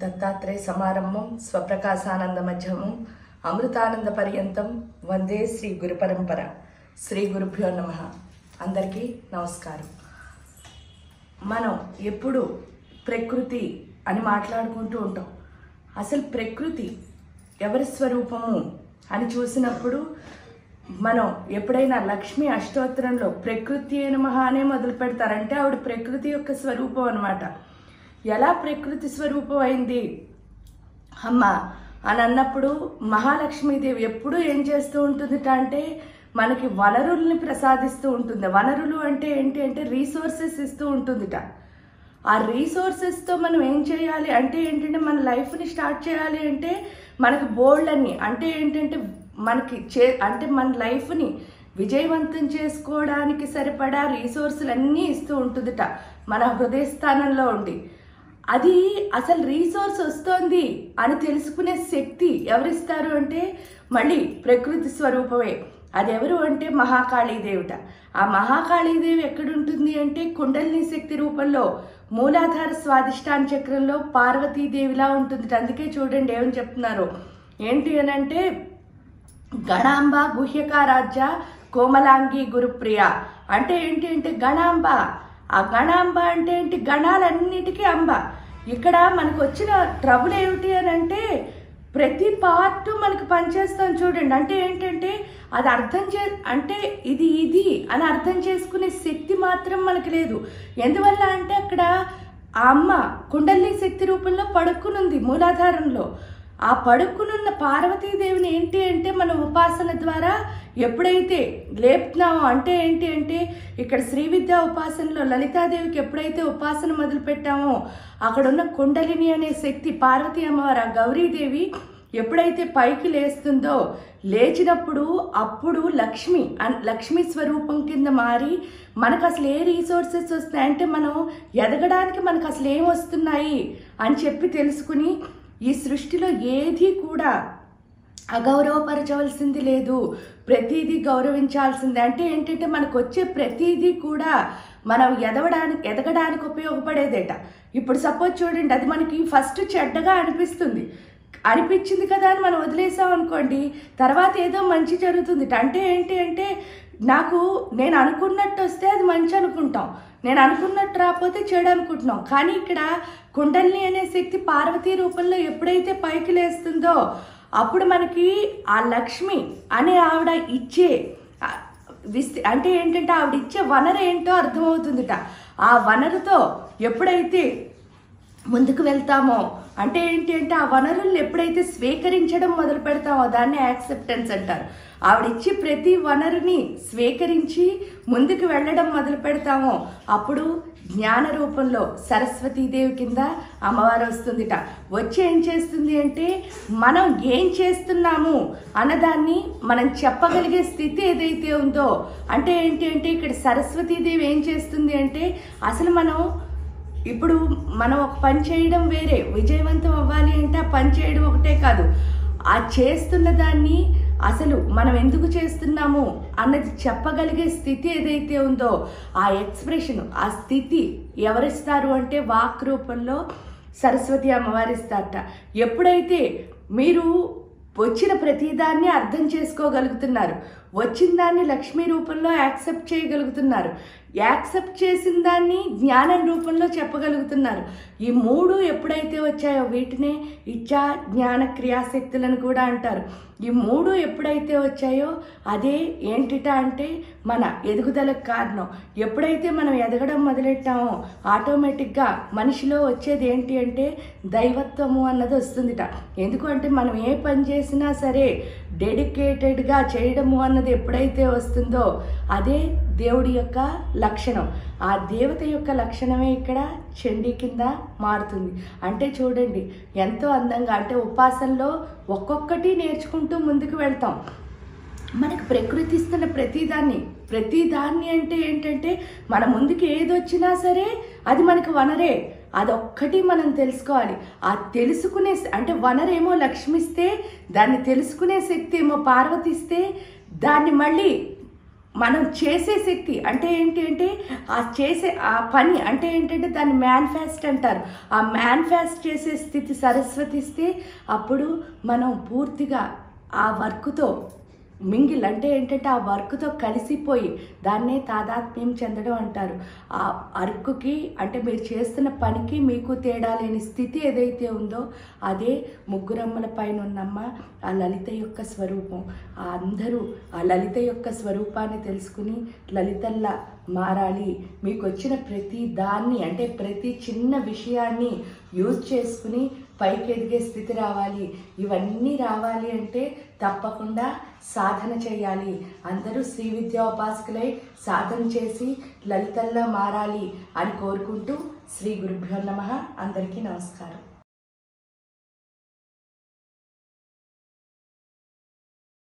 దత్తాత్రేయ సమారంభం స్వప్రకాశానంద మధ్యమం అమృతానంద పర్యంతం వందే శ్రీ గురు పరంపర. శ్రీ గురుభ్యో నమః. అందరికీ నమస్కారం. మనం ఎప్పుడు ప్రకృతి అని మాట్లాడుకుంటూ ఉంటాం. అసలు ప్రకృతి ఎవరి స్వరూపము అని చూసినప్పుడు మనం ఎప్పుడైనా లక్ష్మీ అష్టోత్తరంలో ప్రకృతి నమః అనే మొదలు పెడతారంటే ఆవిడ ప్రకృతి యొక్క స్వరూపం అన్నమాట. ఎలా ప్రకృతి స్వరూపం అయింది అమ్మ అని అన్నప్పుడు మహాలక్ష్మీదేవి ఎప్పుడు ఏం చేస్తూ ఉంటుందిట అంటే మనకి వనరుల్ని ప్రసాదిస్తూ ఉంటుంది. వనరులు అంటే ఏంటి అంటే రీసోర్సెస్ ఇస్తూ ఉంటుందిట. ఆ రీసోర్సెస్తో మనం ఏం చేయాలి అంటే ఏంటంటే మన లైఫ్ని స్టార్ట్ చేయాలి అంటే మనకి బోల్డ్ అన్ని అంటే ఏంటంటే మనకి అంటే మన లైఫ్ని విజయవంతం చేసుకోవడానికి సరిపడా రీసోర్సులన్నీ ఇస్తూ ఉంటుందిట మన హృదయస్థానంలో ఉండి. అది అసలు రీసోర్స్ వస్తోంది అని తెలుసుకునే శక్తి ఎవరిస్తారు అంటే మళ్ళీ ప్రకృతి స్వరూపమే. అది ఎవరు అంటే మహాకాళీదేవిట. ఆ మహాకాళీదేవి ఎక్కడుంటుంది అంటే కుండలిని శక్తి రూపంలో మూలాధార స్వాదిష్టాన చక్రంలో పార్వతీదేవిలా ఉంటుంది. అందుకే చూడండి ఏమని చెప్తున్నారు ఏంటి అని అంటే గణాంబ గుహ్యకారాజ్య కోమలాంగి గురుప్రియ అంటే ఏంటి అంటే గణాంబ. ఆ గణాంబ అంటే ఏంటి? గణాలన్నిటికీ అంబ. ఇక్కడ మనకు వచ్చిన ట్రబుల్ ఏమిటి అని అంటే ప్రతి పార్ట్ మనకు పనిచేస్తాం చూడండి. అంటే ఏంటంటే అది అర్థం అంటే ఇది అని అర్థం చేసుకునే శక్తి మాత్రం మనకు లేదు. ఎందువల్ల అంటే అక్కడ ఆ అమ్మ కుండలిని శక్తి రూపంలో పడుకునుంది మూలాధారంలో. ఆ పడుకునున్న పార్వతీదేవిని ఏంటి అంటే మనం ఉపాసన ద్వారా ఎప్పుడైతే లేపుతున్నామో అంటే ఏంటి అంటే ఇక్కడ శ్రీ విద్యా ఉపాసనలో లలితాదేవికి ఎప్పుడైతే ఉపాసన మొదలు పెట్టామో అక్కడ ఉన్న కుండలిని అనే శక్తి పార్వతీ అమ్మవారు ఆ గౌరీదేవి ఎప్పుడైతే పైకి లేస్తుందో లేచినప్పుడు అప్పుడు లక్ష్మీ స్వరూపం కింద మారి మనకు అసలు ఏ రీసోర్సెస్ వస్తున్నాయంటే మనం ఎదగడానికి మనకు అసలు ఏం వస్తున్నాయి అని చెప్పి తెలుసుకుని ఈ సృష్టిలో ఏది కూడా అగౌరవపరచవలసింది లేదు, ప్రతిదీ గౌరవించాల్సిందే. అంటే ఏంటంటే మనకు వచ్చే ప్రతిదీ కూడా మనం ఎదగడానికి ఉపయోగపడేదేట. ఇప్పుడు సపోజ్ చూడండి అది మనకి ఫస్ట్ చెడ్డగా అనిపించింది కదా అని మనం వదిలేసాం అనుకోండి, తర్వాత ఏదో మంచి జరుగుతుంది. అంటే ఏంటి అంటే నేను అనుకున్నట్టు వస్తే అది మంచి అనుకుంటాం, నేను అనుకున్నట్టు రాకపోతే చెడు అనుకుంటున్నాం. కానీ ఇక్కడ కుండలిని అనే శక్తి పార్వతీ రూపంలో ఎప్పుడైతే పైకి లేస్తుందో అప్పుడు మనకి ఆ లక్ష్మి అనే ఆవిడ ఇచ్చే అంటే ఏంటంటే ఆవిడ ఇచ్చే వనరు ఏంటో అర్థమవుతుందిట. ఆ వనరుతో ఎప్పుడైతే ముందుకు వెళ్తామో అంటే ఏంటి అంటే ఆ వనరుల్ని ఎప్పుడైతే స్వీకరించడం మొదలు పెడతామో దాన్ని యాక్సెప్టెన్స్ అంటారు. ఆవిడిచ్చి ప్రతి వనరుని స్వీకరించి ముందుకు వెళ్ళడం మొదలు పెడతామో అప్పుడు జ్ఞాన రూపంలో సరస్వతీదేవి కింద అమ్మవారు వస్తుందిట. వచ్చి ఏం చేస్తుంది అంటే మనం ఏం చేస్తున్నాము అన్నదాన్ని మనం చెప్పగలిగే స్థితి ఏదైతే ఉందో అంటే ఏంటి అంటే ఇక్కడ సరస్వతీదేవి ఏం చేస్తుంది అంటే అసలు ఇప్పుడు మనం ఒక పని చేయడం వేరే, విజయవంతం అవ్వాలి అంటే ఆ పని చేయడం ఒకటే కాదు, ఆ చేస్తున్న దాన్ని అసలు మనం ఎందుకు చేస్తున్నాము అన్నది చెప్పగలిగే స్థితి ఏదైతే ఉందో ఆ ఎక్స్ప్రెషన్ ఆ స్థితి ఎవరిస్తారు అంటే వాక్ రూపంలో సరస్వతి అమ్మవారు ఇస్తారట. ఎప్పుడైతే మీరు వచ్చిన ప్రతిదాన్ని అర్థం చేసుకోగలుగుతున్నారు, వచ్చిన దాన్ని లక్ష్మీ రూపంలో యాక్సెప్ట్ చేయగలుగుతున్నారు, యాక్సెప్ట్ చేసిన దాన్ని జ్ఞానం రూపంలో చెప్పగలుగుతున్నారు, ఈ మూడు ఎప్పుడైతే వచ్చాయో వీటినే ఇచ్చా జ్ఞాన క్రియాశక్తులను కూడా అంటారు. ఈ మూడు ఎప్పుడైతే వచ్చాయో అదే ఏంటిట అంటే మన ఎదుగుదలకు కారణం. ఎప్పుడైతే మనం ఎదగడం మొదలెట్టామో ఆటోమేటిక్గా మనిషిలో వచ్చేది ఏంటి అంటే దైవత్వము అన్నది వస్తుందిట. ఎందుకంటే మనం ఏ పని చేసినా సరే డెడికేటెడ్గా చేయడము అన్నది ఎప్పుడైతే వస్తుందో అదే దేవుడి యొక్క లక్షణం. ఆ దేవత యొక్క లక్షణమే ఇక్కడ చండీ కింద మారుతుంది. అంటే చూడండి ఎంతో అందంగా అంటే ఉపాసనలో ఒక్కొక్కటి నేర్చుకుంటూ ముందుకు వెళ్తాం. మనకు ప్రకృతి ఇస్తున్న ప్రతిదాన్ని అంటే ఏంటంటే మన ముందుకు ఏది వచ్చినా సరే అది మనకు వనరే, అదొక్కటి మనం తెలుసుకోవాలి. ఆ తెలుసుకునే అంటే వనరేమో లక్ష్మిస్తే దాన్ని తెలుసుకునే శక్తి ఏమో పార్వతిస్తే దాన్ని మళ్ళీ మనం చేసే శక్తి అంటే ఏంటి అంటే ఆ చేసే ఆ పని అంటే ఏంటంటే దాన్ని మేనిఫెస్ట్ అంటారు. ఆ మేనిఫెస్ట్ చేసే స్థితి సరస్వతి ఇస్తే అప్పుడు మనం పూర్తిగా ఆ వర్క్తో మింగిల్ అంటే ఏంటంటే ఆ వర్క్తో కలిసిపోయి దాన్నే తాదాత్మ్యం చెందడం అంటారు. ఆ వర్క్కి అంటే మీరు చేస్తున్న పనికి మీకు తేడా లేని స్థితి ఏదైతే ఉందో అదే ముగ్గురమ్మల పైన ఉన్నమ్మ ఆ లలిత యొక్క స్వరూపం. అందరూ ఆ లలిత యొక్క స్వరూపాన్ని తెలుసుకుని లలితల్లా మారాలి. మీకు వచ్చిన ప్రతి దాన్ని అంటే ప్రతి చిన్న విషయాన్ని యూజ్ చేసుకుని పైకి ఎదిగే స్థితి రావాలి. ఇవన్నీ రావాలి అంటే తప్పకుండా సాధన చేయాలి. అందరూ శ్రీ విద్యా ఉపాసకులై సాధన చేసి లలితల్లా మారాలి అని కోరుకుంటూ శ్రీ గురుభ్యో నమః. అందరికీ నమస్కారం.